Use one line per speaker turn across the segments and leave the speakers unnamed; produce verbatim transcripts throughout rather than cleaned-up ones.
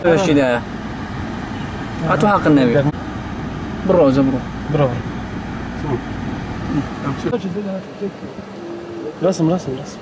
ايش ده؟ هاتوا حق النبي. برو زبرو. برو.
رسم رسم رسم.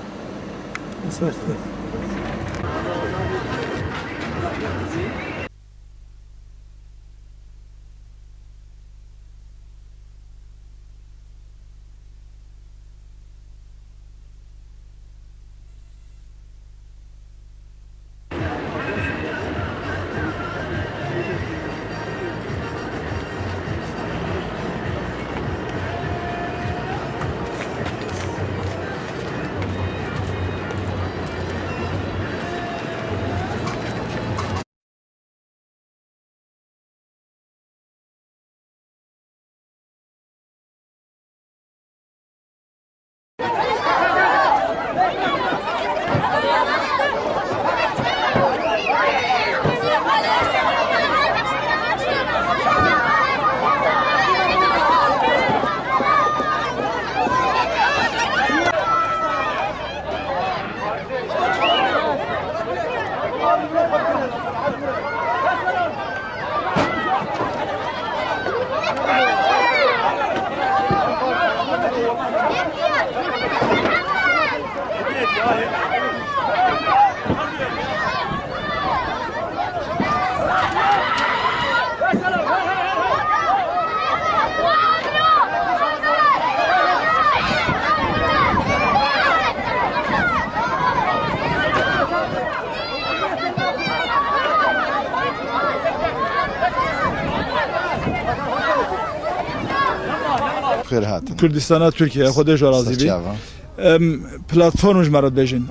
خير هاتن
كردستان تركيا خودش راضي بي بلاتفورمش مرد بيجن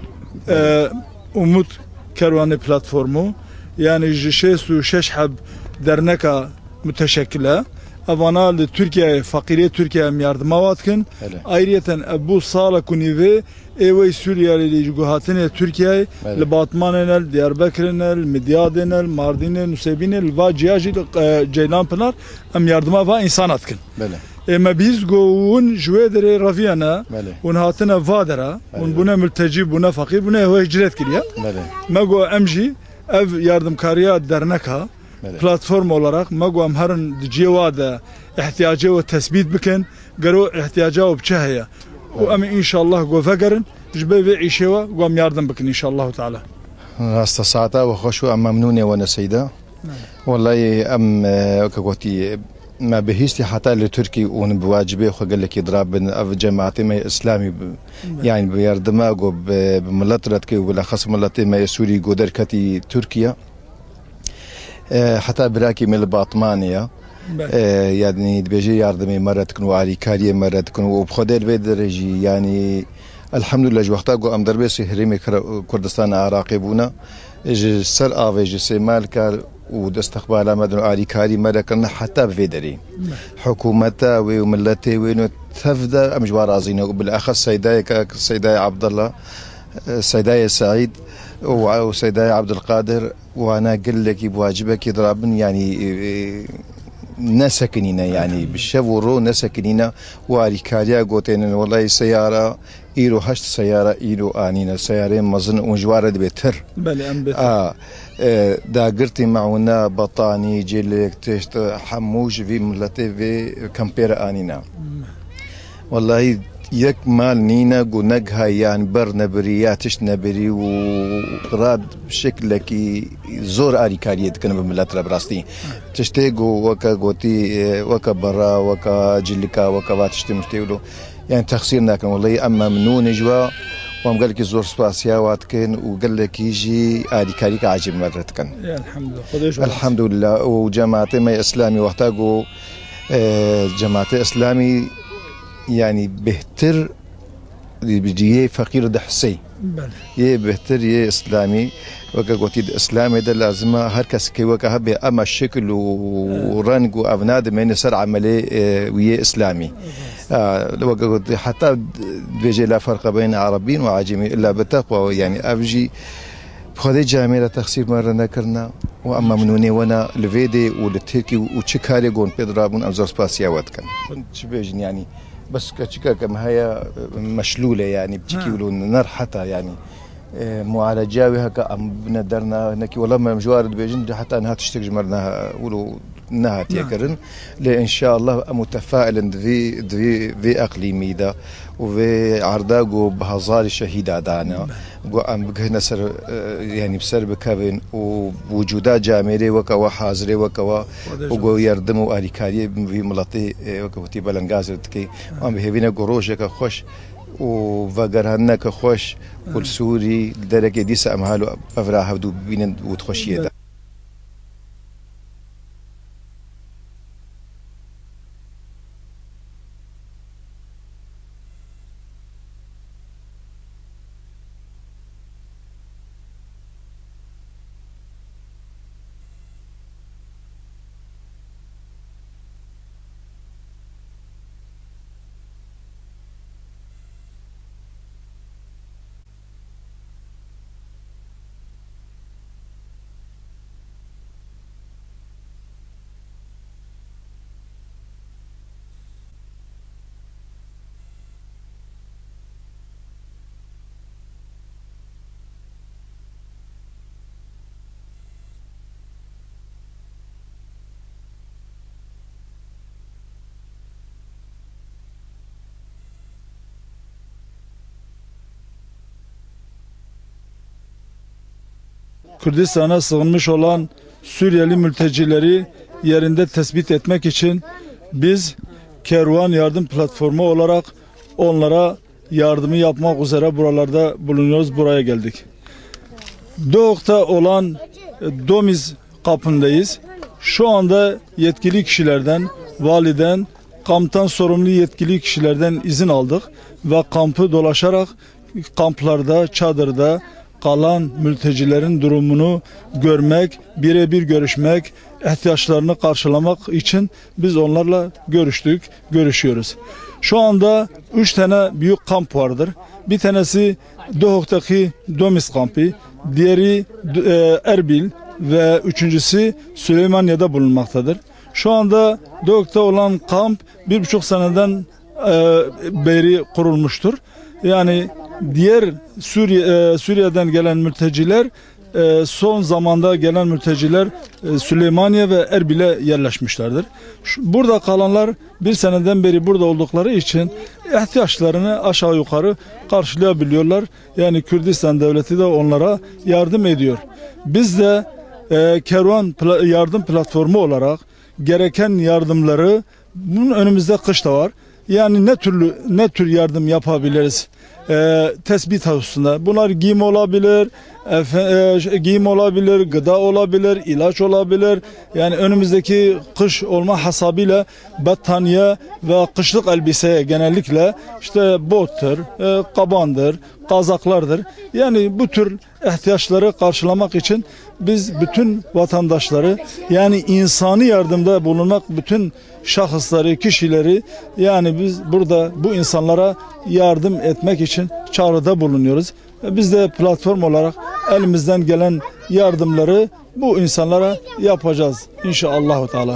umut kervanı platformu yani şeş ve şeş hab derneka müteşekkile avana li Türkiye fakiriye Türkiye yardıma vatkin ayrıyeten bu sala kunive evi Suriye li guhatine Türkiye li Batman'el Diyarbakır'el Midyad'el Mardin'el Nusaybin'el ve Cihaci Ceylanpınar em yardıma ve insan atkin. اما بيزغو ون جوادر رافيانا ون هاتنا فادرا ون بنا ملتجي بنا فقير بنا هو هجرت كليا ماغو امجي اف ياردم كاريا درنكا بلاتفورم olarak ماغو امهرن دجيوادا احتياجه وتثبيت بكن قرو احتياجه وبشهيه وام ان شاء الله جو فقرن جبي عيشوا وام ياردم بكن ان شاء الله تعالى
استساعتا وخشوا ام ممنونه وانا سيده والله ام كوتي ما بهيستي حتى لتركي ون بواجبه خو قال لك يضرب اف جماعتي ما اسلامي يعني بيردماغو بملترتكي وبالاخص ملتي ما سوري قدركتي تركيا حتى براكي من الباطمانيا يعني بيجي يردمي مره تكون وعلي كاريه مره تكون وبخدل بدرجي يعني الحمد لله وقتها قو ام دربي سهريمي كردستان عراقي بونا سر افيج سمالكا ودستقبال مدن علي كاري مركنا حتى بفيدري حكومته وملته وينو تفدا امجوار رازينه بالاخص سيداي سيداي عبد الله سيداي سعيد وسيداي عبد القادر وانا قل لك بواجبك يضربن يعني نسكنينا يعني بالشفورو نسكنينا وعلي كاريا قوتين والله سياره ايرو هشت سياره ايرو انينا سيارين مزن وجوار بيتر
بلي ام بيتر
اه دا قرتي معونا بطاني جيلك تشت حموش في ملتي في كامبيرا انينا والله يك مال نينا قنقها يعني بر نبرياتش نبري وراد بشكلك زور اري كاريت كان بملات براستي تشتيغو وكا قوتي وكا برا وكا جيلكا وكا واتشتي مشتيولو يعني تخسيرنا كان والله اما منون جوا وام قال لك زور سباسياوات كان وقال لك يجي ادي كاريك عجب مرت كان
يا الحمد لله
الحمد لله وجماعتي ما اسلامي وقتاقو جماعتي اسلامي يعني بهتر بيجي فقير دحسي يه بهتر يه اسلامي وكا قوتي اسلامي ده لازم هر كس كي وكا هبي اما الشكل ورنق وافناد من سر عملي ويه اسلامي آه حتى بيجي لا فرق بين عربيين وعجمي الا بالتقوى يعني ابجي بخذي جامعه تخسير مره نكرنا واما منوني وانا الفيدي والتركي وتشكاري قون بيضربون امزور سباسيا واتكن كنت بيجن يعني بس كتشكا كما هي مشلوله يعني بتجي ولون نار حتى يعني معالجة وهكا أم بندرنا نكي والله ما مجوارد بيجن حتى أنها تشتكي جمرنا ولو انها تيكرن لان شاء الله متفائل في في في اقليمي دا وفي عرداغو بهزار شهيد دانا وام بجهنا سر يعني بسر بكابين ووجودات جامري وكوا حاضر وكوا وجو يردمو اليكاري في ملطي وكوتي بلنغاز تكي ام بهبينا قروشك خوش وفقرهنك خوش والسوري لدرجه دي سامهالو افراها بدو بين وتخشيه.
Kürdistan'a sığınmış olan Suriyeli mültecileri yerinde tespit etmek için biz Kervan Yardım Platformu olarak onlara yardımı yapmak üzere buralarda bulunuyoruz. Buraya geldik. Doğuk'ta olan Domiz kampındayız. Şu anda yetkili kişilerden, validen, kamptan sorumlu yetkili kişilerden izin aldık ve kampı dolaşarak kamplarda, çadırda kalan mültecilerin durumunu görmek, birebir görüşmek, ihtiyaçlarını karşılamak için biz onlarla görüştük, görüşüyoruz. Şu anda üç tane büyük kamp vardır. Bir tanesi Doğuk'taki Domiz kampı, diğeri e, Erbil ve üçüncüsü Süleymaniye'de bulunmaktadır. Şu anda Doğuk'ta olan kamp bir buçuk seneden e, beri kurulmuştur. Yani diğer Suriye, e, Suriye'den gelen mülteciler, e, son zamanda gelen mülteciler e, Süleymaniye ve Erbil'e yerleşmişlerdir. Şu, burada kalanlar bir seneden beri burada oldukları için ihtiyaçlarını aşağı yukarı karşılayabiliyorlar. Yani Kürdistan devleti de onlara yardım ediyor. Biz de e, Kervan Pla- Yardım Platformu olarak gereken yardımları, bunun önümüzde kış da var. Yani ne türlü ne tür yardım yapabiliriz? E, tespit hususunda. Bunlar giyim olabilir, efe, e, giyim olabilir, gıda olabilir, ilaç olabilir. Yani önümüzdeki kış olma hasabıyla battaniye ve kışlık elbiseye genellikle işte bottur, e, kabandır, kazaklardır. Yani bu tür ihtiyaçları karşılamak için biz bütün vatandaşları, yani insani yardımda bulunmak bütün şahısları, kişileri, yani biz burada bu insanlara yardım etmek için çağrıda bulunuyoruz. Biz de platform olarak elimizden gelen yardımları bu insanlara yapacağız inşallah Teala.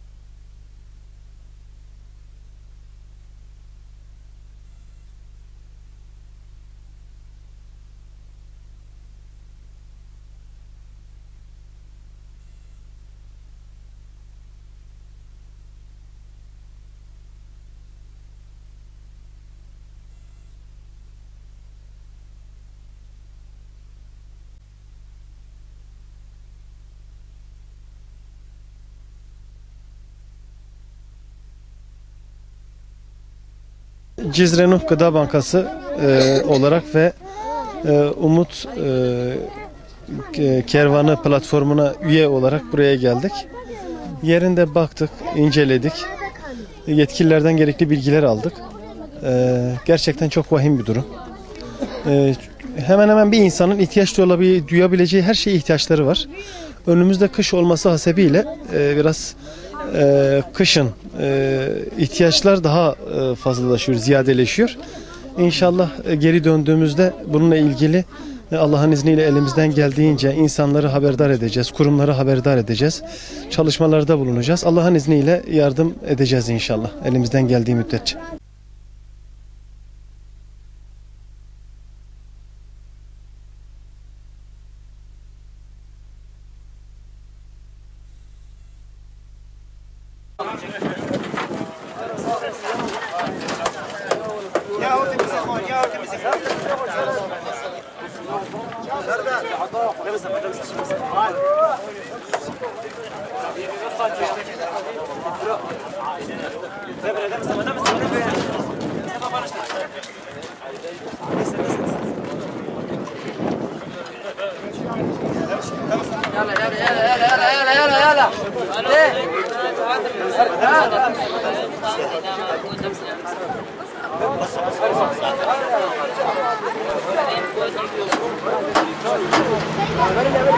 Cizre Nuh Gıda Bankası e, olarak ve e, Umut e, Kervanı platformuna üye olarak buraya geldik. Yerinde baktık, inceledik. Yetkililerden gerekli bilgiler aldık. E, gerçekten çok vahim bir durum. E, hemen hemen bir insanın ihtiyaç duyabileceği her şeye ihtiyaçları var. Önümüzde kış olması hasebiyle e, biraz e, kışın e, ihtiyaçlar daha e, fazlalaşıyor, ziyadeleşiyor. İnşallah e, geri döndüğümüzde bununla ilgili e, Allah'ın izniyle elimizden geldiğince insanları haberdar edeceğiz, kurumları haberdar edeceğiz, çalışmalarda bulunacağız. Allah'ın izniyle yardım edeceğiz inşallah elimizden geldiği müddetçe.
يلا يلا يلا يلا يلا يلا يلا